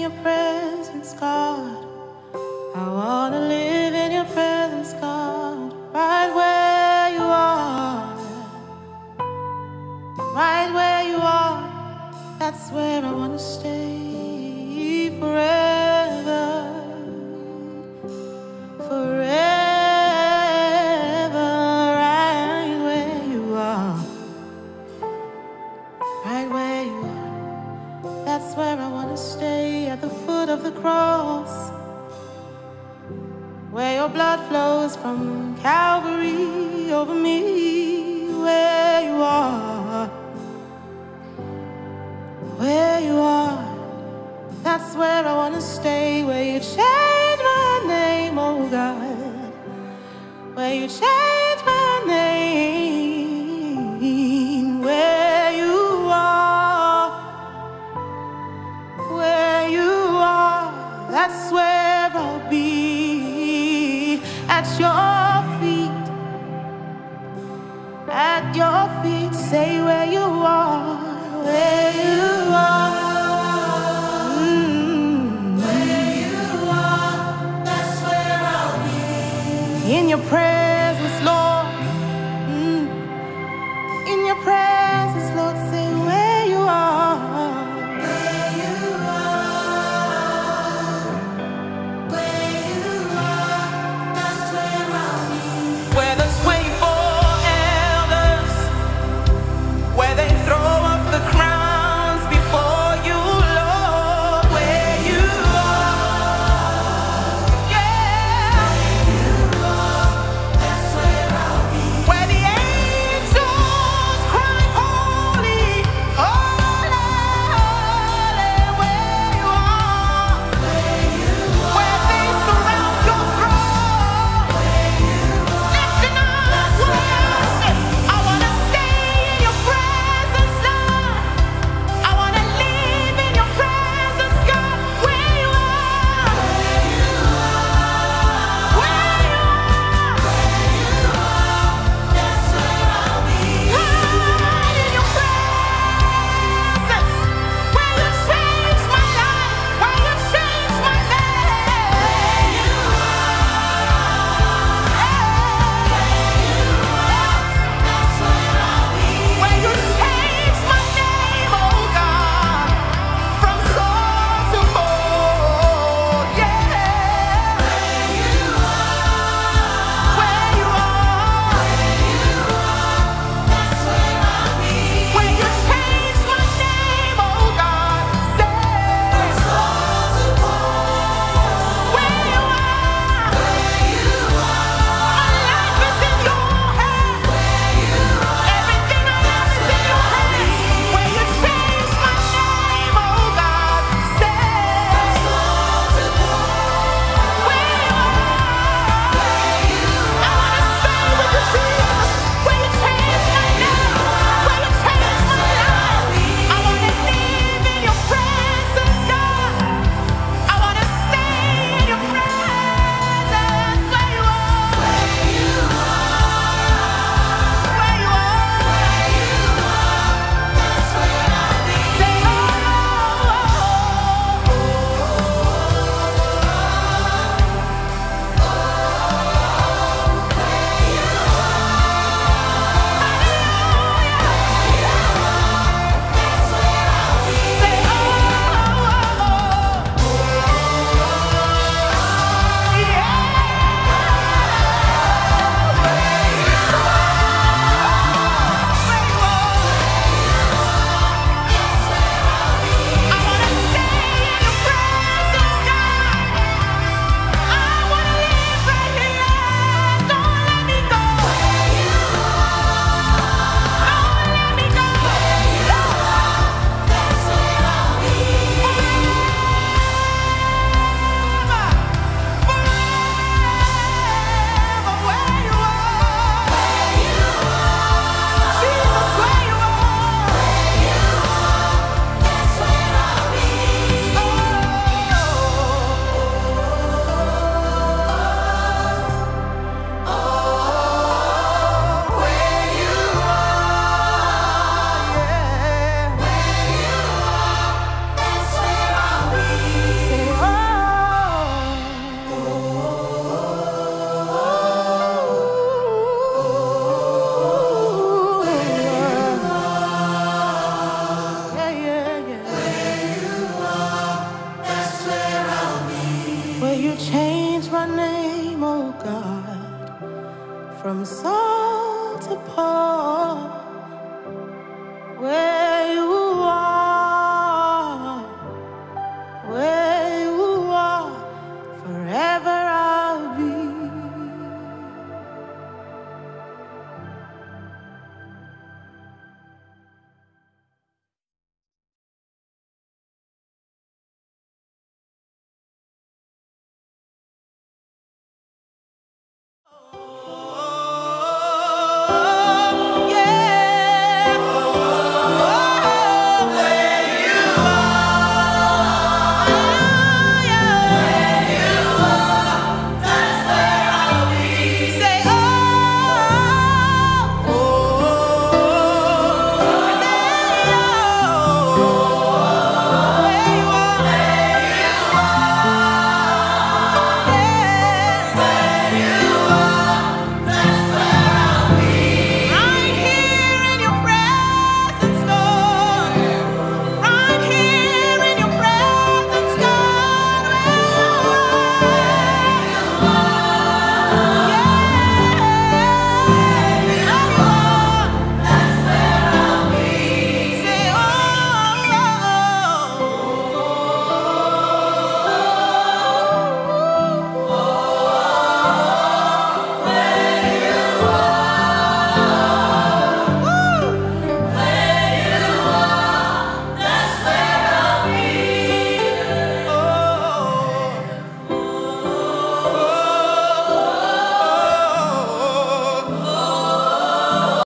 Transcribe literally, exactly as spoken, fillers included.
your presence, God. I wanna live in your presence, God. Right where you are, right where you are, that's where I wanna stay forever, forever. Right where you are, right where you are, that's where I wanna stay, at the foot of the cross, where your blood flows from Calvary over me. Where you are, where you are, that's where I wanna stay. Where you change my name, oh God, where you change my name. Where you are, where you are, that's where I'll be, at your feet, at your feet. Say where you